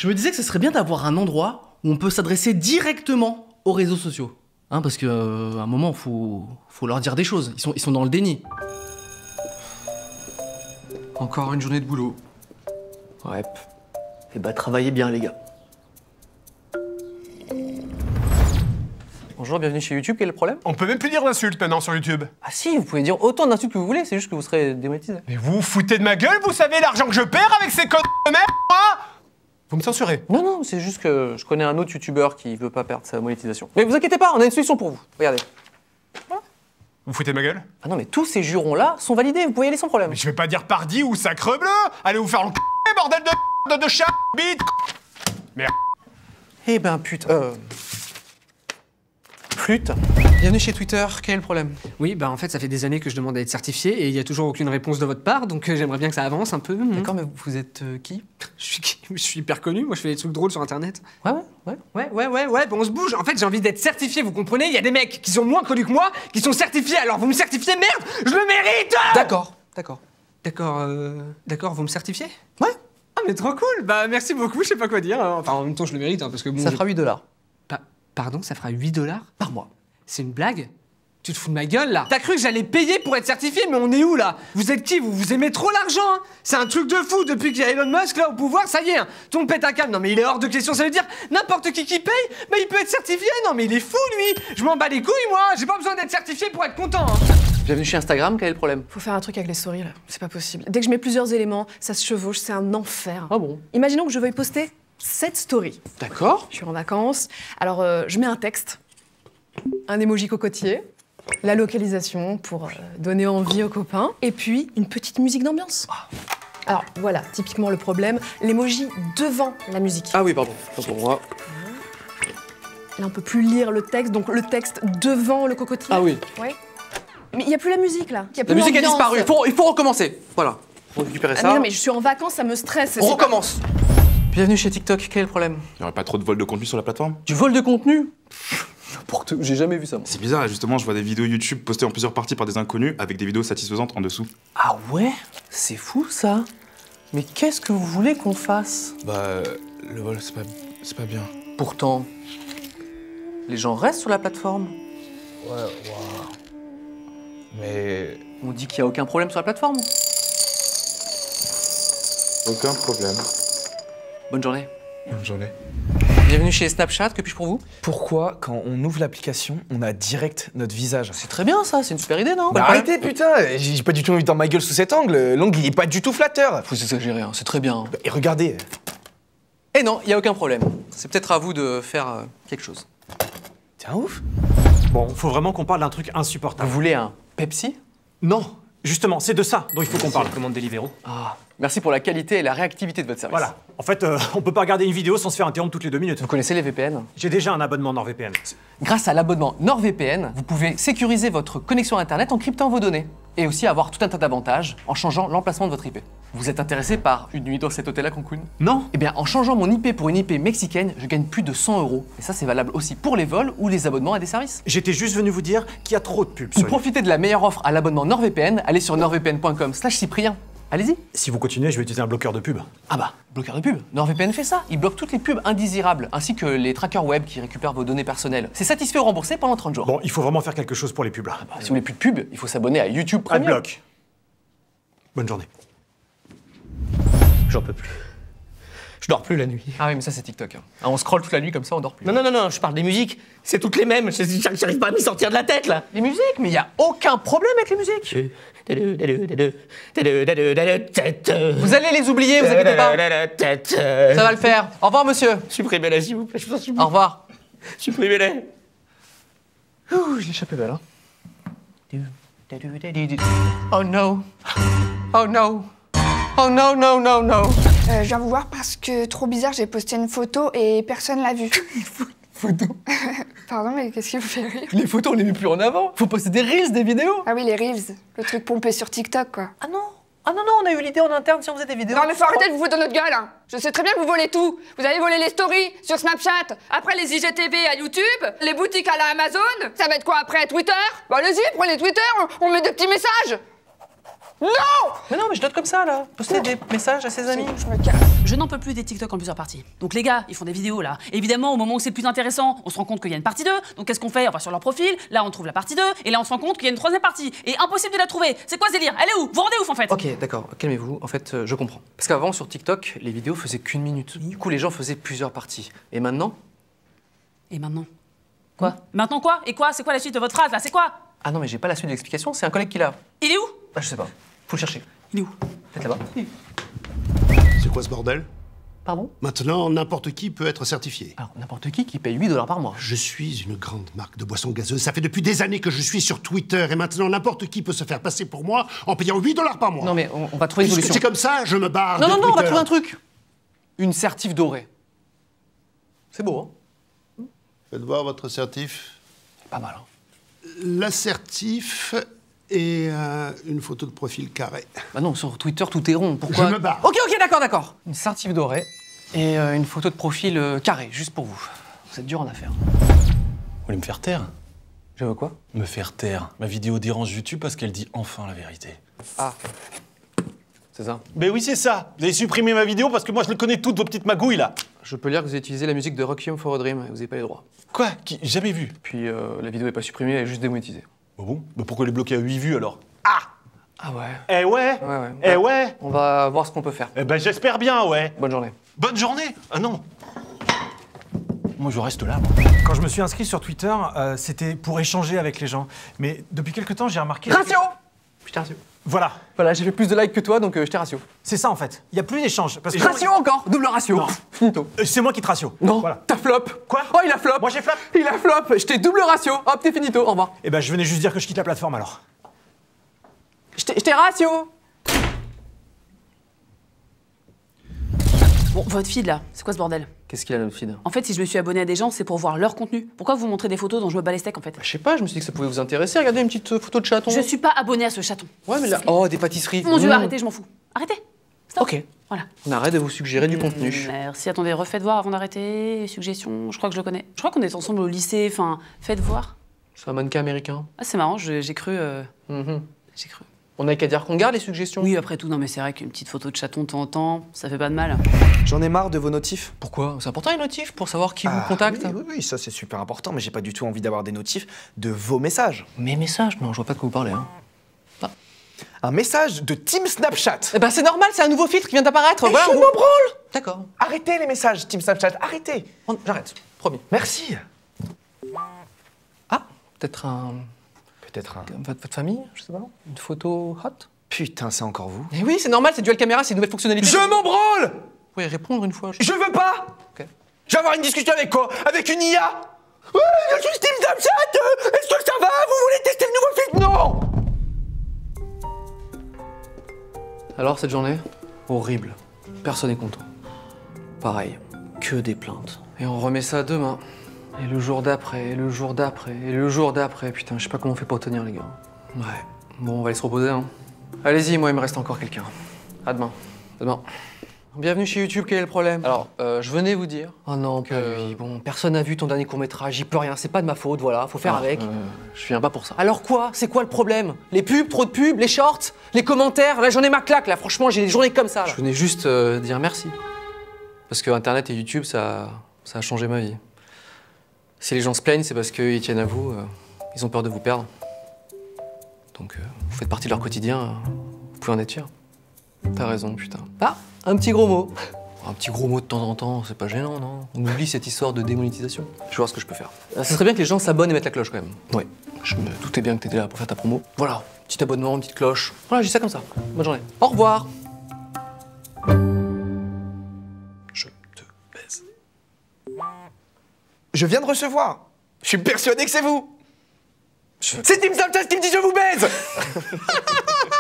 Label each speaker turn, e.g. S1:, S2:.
S1: Je me disais que ce serait bien d'avoir un endroit où on peut s'adresser directement aux réseaux sociaux. Hein, parce qu'à un moment, faut leur dire des choses. Ils sont dans le déni.
S2: Encore une journée de boulot.
S1: Ouais. Et bah, travaillez bien, les gars.
S3: Bonjour, bienvenue chez YouTube, quel est le problème?
S4: On peut même plus dire d'insultes maintenant sur YouTube.
S3: Ah si, vous pouvez dire autant d'insultes que vous voulez, c'est juste que vous serez démonétisé.
S4: Mais vous vous foutez de ma gueule, vous savez l'argent que je perds avec ces connes de merde, moi? Vous me censurez.
S3: Non, non, c'est juste que je connais un autre youtubeur qui veut pas perdre sa monétisation. Mais vous inquiétez pas, on a une solution pour vous. Regardez.
S4: Vous vous foutez de ma gueule?
S3: Ah non, mais tous ces jurons-là sont validés, vous pouvez y aller sans problème.
S4: Mais je vais pas dire pardi ou sacre bleu. Allez vous faire l'enculé, bordel de chat, bite. Merde.
S3: Eh ben putain, Flûte. Bienvenue chez Twitter, quel est le problème?
S2: Oui, bah en fait, ça fait des années que je demande à être certifié et il y a toujours aucune réponse de votre part, donc j'aimerais bien que ça avance un peu.
S3: D'accord, mais vous êtes qui?
S2: Je suis hyper connu, moi je fais des trucs drôles sur internet.
S3: Ouais,
S2: Bon, on se bouge. En fait, j'ai envie d'être certifié, vous comprenez? Il y a des mecs qui sont moins connus que moi, qui sont certifiés, alors vous me certifiez, merde! Je le mérite!
S3: D'accord.
S2: D'accord, vous me certifiez?
S3: Ouais.
S2: Ah, mais trop cool! Bah, merci beaucoup, je sais pas quoi dire. Enfin, en même temps, je le mérite, hein, parce que bon.
S3: Ça fera 8 $.
S2: Pardon, ça fera 8 $
S3: Par mois.
S2: C'est une blague? Tu te fous de ma gueule, là? T'as cru que j'allais payer pour être certifié, mais on est où, là? Vous êtes qui? Vous aimez trop l'argent, hein? C'est un truc de fou, depuis qu'il y a Elon Musk, là, au pouvoir, ça y est, hein. Tout le monde pète un câble. Non, mais il est hors de question, ça veut dire n'importe qui paye, bah il peut être certifié. Non, mais il est fou, lui! Je m'en bats les couilles, moi! J'ai pas besoin d'être certifié pour être content, hein.
S3: Bienvenue chez Instagram, quel est le problème?
S5: Faut faire un truc avec les stories, là. C'est pas possible. Dès que je mets plusieurs éléments, ça se chevauche, c'est un enfer.
S3: Ah bon?
S5: Imaginons que je veuille poster 7 stories.
S3: D'accord.
S5: Je suis en vacances, alors je mets un texte, un emoji cocotier, la localisation pour donner envie aux copains, et puis une petite musique d'ambiance. Alors voilà, typiquement le problème, l'emoji devant la musique.
S3: Ah oui, pardon, pas pour moi.
S5: Là, on peut plus lire le texte, donc le texte devant le cocotier.
S3: Ah oui.
S5: Ouais. Mais il y a plus la musique, là. Y a
S3: La
S5: plus
S3: musique a
S5: l'ambiance.
S3: disparu, il faut recommencer. Voilà, on va récupérer
S5: Ah
S3: ça.
S5: mais non, mais je suis en vacances, ça me stresse.
S3: On recommence. Bienvenue chez TikTok, quel est le problème?
S6: Il n'y aurait pas trop de vol de contenu sur la plateforme?
S3: Du vol de contenu? N'importe, j'ai jamais vu ça. Moi.
S6: C'est bizarre, justement, je vois des vidéos YouTube postées en plusieurs parties par des inconnus avec des vidéos satisfaisantes en dessous.
S3: Ah ouais? C'est fou ça. Mais qu'est-ce que vous voulez qu'on fasse?
S6: Bah, le vol, c'est pas bien.
S3: Pourtant, les gens restent sur la plateforme.
S6: Ouais, waouh. Mais...
S3: On dit qu'il n'y a aucun problème sur la plateforme.
S6: aucun problème.
S3: Bonne journée.
S6: Bonne journée.
S3: Bienvenue chez Snapchat, que puis-je pour vous?
S7: Pourquoi, quand on ouvre l'application, on a direct notre visage?
S3: C'est très bien ça, c'est une super idée, non?
S7: Bah arrêtez, putain! J'ai pas du tout envie de dans ma gueule sous cet angle. L'angle, il est pas du tout flatteur.
S3: Faut exagérer, hein, c'est très bien.
S7: Et regardez.
S3: Et non, il n'y a aucun problème. C'est peut-être à vous de faire quelque chose.
S7: T'es un ouf.
S8: Bon, faut vraiment qu'on parle d'un truc insupportable.
S3: Vous voulez un Pepsi?
S8: Non, justement, c'est de ça dont il faut qu'on parle. Commande Deliveroo.
S3: Ah, merci pour la qualité et la réactivité de votre service.
S8: Voilà. En fait, on peut pas regarder une vidéo sans se faire interrompre toutes les 2 minutes.
S3: Vous connaissez les VPN?
S8: J'ai déjà un abonnement NordVPN.
S3: Grâce à l'abonnement NordVPN, vous pouvez sécuriser votre connexion Internet en cryptant vos données. Et aussi avoir tout un tas d'avantages en changeant l'emplacement de votre IP. Vous êtes intéressé par une nuit dans cet hôtel à Cancun?
S8: Non.
S3: Eh bien, en changeant mon IP pour une IP mexicaine, je gagne plus de 100 €. Et ça, c'est valable aussi pour les vols ou les abonnements à des services.
S8: J'étais juste venu vous dire qu'il y a trop de pubs
S3: Pour
S8: sur
S3: profiter de la meilleure offre à l'abonnement NordVPN, allez sur nordvpn.com/Cyprien. Allez-y.
S8: Si vous continuez, je vais utiliser un bloqueur de pub.
S3: Ah bah, bloqueur de pub. NordVPN fait ça. Il bloque toutes les pubs indésirables, ainsi que les trackers web qui récupèrent vos données personnelles. C'est satisfait ou remboursé pendant 30 jours.
S8: Bon, il faut vraiment faire quelque chose pour les pubs.
S3: Si vous voulez plus de pub, il faut s'abonner à YouTube Premium.
S8: Adblock. Bonne journée.
S1: J'en peux plus. Je dors plus la nuit.
S3: Ah oui, mais ça c'est TikTok. Ah, on scrolle toute la nuit comme ça, on dort plus.
S1: Non, je parle des musiques. C'est toutes les mêmes. J'arrive pas à m'y sortir de la tête, là.
S3: Les musiques, mais il y a aucun problème avec les musiques. Vous allez les oublier, vous inquiétez pas. Ça va le faire. Au revoir, monsieur.
S1: Supprimez-les, s'il vous plaît. Je vous en supplie.
S3: Au revoir.
S1: Supprimez-les.
S3: Ouh, je l'ai échappé belle, hein. Oh no. Oh no. Oh no, no, no, no.
S9: Je viens vous voir parce que, trop bizarre, j'ai posté une photo et personne l'a vue.
S3: Photo.
S9: Pardon, mais qu'est-ce qui vous fait rire?
S3: Les photos, on les met plus en avant. Faut poster des reels, des vidéos.
S9: Ah oui, les Reels, le truc pompé sur TikTok, quoi.
S3: Ah non. Ah non, on a eu l'idée en interne si on faisait des vidéos.
S9: Non mais faut arrêter de vous foutre dans notre gueule, hein. Je sais très bien que vous volez tout. Vous avez volé les stories sur Snapchat, après les IGTV à YouTube, les boutiques à la Amazon. Ça va être quoi après, Twitter? Bah allez-y, prenez Twitter, on met des petits messages.
S3: Mais non, mais je note comme ça, là. Poster des messages à ses amis.
S10: Je n'en peux plus des TikTok en plusieurs parties. Donc les gars, ils font des vidéos là. Évidemment, au moment où c'est le plus intéressant, on se rend compte qu'il y a une partie 2. Donc qu'est-ce qu'on fait? On va sur leur profil, là on trouve la partie 2, et là on se rend compte qu'il y a une troisième partie. Et impossible de la trouver. C'est quoi ce délire? Elle est où? Vous rendez ouf en fait?
S3: Ok, d'accord, calmez-vous. En fait, je comprends. Parce qu'avant, sur TikTok, les vidéos faisaient qu'une minute. Du coup, les gens faisaient plusieurs parties. Et maintenant?
S10: Et maintenant? Quoi? Maintenant quoi? Et quoi? C'est quoi la suite de votre phrase là? C'est quoi?
S3: Ah non, mais j'ai pas la suite de l'explication, c'est un collègue qui l'a.
S10: Il est où?
S3: Ah, je sais pas. Faut le chercher.
S10: Il est où?
S3: Peut-être là-bas.
S11: C'est quoi ce bordel?
S3: Pardon?
S11: Maintenant, n'importe qui peut être certifié.
S3: Alors, n'importe qui paye 8 $ par mois.
S11: Je suis une grande marque de boissons gazeuses. Ça fait depuis des années que je suis sur Twitter et maintenant n'importe qui peut se faire passer pour moi en payant 8 $ par mois.
S3: Non, mais on va trouver une
S11: Puisque
S3: solution.
S11: c'est comme ça, je me barre
S3: Non,
S11: de
S3: non, non, on va
S11: Twitter.
S3: trouver un truc. Une certif dorée. C'est beau, hein?
S11: Faites voir votre certif.
S3: Pas mal, hein?
S11: L'assertif et une photo de profil carré.
S3: Bah non, sur Twitter, tout est rond. Pourquoi?
S11: Je me barre.
S3: Ok, d'accord. Une certif dorée et une photo de profil carré, juste pour vous. Vous êtes dur en affaires.
S12: Vous voulez me faire taire?
S3: Je veux quoi?
S12: Me faire taire. Ma vidéo dérange YouTube parce qu'elle dit enfin la vérité.
S3: Ah. C'est ça.
S12: Ben oui, c'est ça. Vous avez supprimé ma vidéo parce que moi je les connais toutes, vos petites magouilles là.
S3: Je peux lire que vous avez utilisé la musique de Requiem for a Dream et vous n'avez pas les droits.
S12: Quoi? Jamais vu.
S3: Puis la vidéo n'est pas supprimée, elle est juste démonétisée.
S12: Oh bon? Mais pourquoi elle est bloquée à 8 vues alors?
S3: Ah ouais.
S12: Eh ouais?
S3: Ouais.
S12: Eh ouais?
S3: On va voir ce qu'on peut faire.
S12: Eh ben j'espère bien, ouais.
S3: Bonne journée.
S12: Bonne journée? Ah non. Moi je reste là.
S8: Quand je me suis inscrit sur Twitter, c'était pour échanger avec les gens. Mais depuis quelque temps, j'ai remarqué...
S3: Ratio! Je t'ai ratio.
S8: Voilà.
S3: Voilà, j'ai fait plus de likes que toi, donc je t'ai ratio.
S8: C'est ça en fait. Il n'y a plus d'échange. Parce que
S3: Ratio encore! Double ratio!
S8: Non.
S3: Finito.
S8: C'est moi qui te ratio.
S3: Non,
S8: Voilà.
S3: t'as flop!
S8: Quoi?
S3: Oh, il a flop!
S8: Moi j'ai flop.
S3: Il a flop! Je t'ai double ratio! Hop, t'es finito, au revoir.
S8: Eh ben je venais juste dire que je quitte la plateforme alors.
S3: Je t'ai ratio!
S10: Bon, votre feed là, c'est quoi ce bordel?
S3: Qu'est-ce qu'il a notre feed?
S10: En fait, si je me suis abonné à des gens, c'est pour voir leur contenu. Pourquoi vous montrez des photos dont je me bats les steaks en fait?
S3: Je sais pas, je me suis dit que ça pouvait vous intéresser. Regardez une petite photo de chaton.
S10: Je suis pas abonné à ce chaton.
S3: Ouais, mais là. Oh, des pâtisseries.
S10: Mon Dieu, arrêtez, je m'en fous. Arrêtez. Stop.
S3: Ok.
S10: Voilà.
S3: On arrête de vous suggérer du contenu.
S10: Merci, attendez, refaites voir avant d'arrêter. Suggestions, je crois que je le connais. Je crois qu'on est ensemble au lycée, enfin, faites voir.
S3: C'est un mannequin américain.
S10: Ah, c'est marrant, j'ai cru. J'ai cru.
S3: On n'a qu'à dire qu'on garde les suggestions.
S10: Oui, après tout, non, mais c'est vrai qu'une petite photo de chaton de temps en temps, ça fait pas de mal.
S7: J'en ai marre de vos notifs.
S3: Pourquoi? C'est important les notifs pour savoir qui vous contacte.
S7: Oui, ça c'est super important, mais j'ai pas du tout envie d'avoir des notifs de vos messages.
S3: Mes messages? Non, je vois pas de quoi vous parlez. Hein.
S7: Un message de Team Snapchat.
S3: Eh ben c'est normal, c'est un nouveau filtre qui vient d'apparaître.
S7: Et je m'en branle.
S3: D'accord.
S7: Arrêtez les messages Team Snapchat, arrêtez.
S3: J'arrête, promis.
S7: Merci.
S3: Ah, peut-être un...
S7: Peut-être un...
S3: Votre famille, je sais pas. Une photo hot?
S7: Putain, c'est encore vous.
S3: Eh oui, c'est normal, c'est dual caméra, c'est une nouvelle fonctionnalité.
S7: Je m'en branle.
S3: Vous pouvez répondre une fois.
S7: Je veux pas.
S3: Ok.
S7: Je vais avoir une discussion avec quoi? Avec une IA? Ouais, je suis Team Snapchat. Est-ce que ça va? Vous voulez tester le nouveau filtre? Non.
S3: Alors, cette journée? Horrible. Personne n'est content. Pareil, que des plaintes. Et on remet ça demain. Et le jour d'après, et le jour d'après, et le jour d'après. Putain, je sais pas comment on fait pour tenir, les gars. Ouais. Bon, on va aller se reposer, hein. Allez-y, moi, il me reste encore quelqu'un. À demain. Demain. Bienvenue chez YouTube, quel est le problème? Alors, je venais vous dire... Oh non, pas lui. Bon, personne n'a vu ton dernier court-métrage, j'y peux rien, c'est pas de ma faute, voilà, faut faire avec. Je viens pas pour ça. Alors quoi? C'est quoi le problème? Les pubs, trop de pubs, les shorts, les commentaires, là j'en ai ma claque, là, franchement, j'ai des journées comme ça, là. Je venais juste dire merci. Parce que Internet et YouTube, ça a changé ma vie. Si les gens se plaignent, c'est parce qu'ils tiennent à vous, ils ont peur de vous perdre. Donc, vous faites partie de leur quotidien, vous pouvez en être fiers. T'as raison, putain. Ah, un petit gros mot. Un petit gros mot de temps en temps, c'est pas gênant, non? On oublie cette histoire de démonétisation. Je vais voir ce que je peux faire. Ça serait bien que les gens s'abonnent et mettent la cloche quand même. Ouais, je me doutais bien que t'étais là pour faire ta promo. Voilà, petit abonnement, une petite cloche. Voilà, j'ai ça comme ça. Bonne journée. Au revoir.
S12: Je te baise.
S7: Je viens de recevoir. Je suis persuadé que c'est vous. C'est Team Snapchat qui me dit je vous baise.